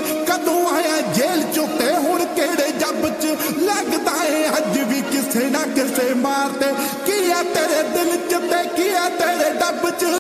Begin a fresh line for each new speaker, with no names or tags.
कदों आया जेल चों ते हुण केड़े जब च लगदा है अज भी किसे ना किसे मारते की है तेरे दिल च ते की है तेरे डब च।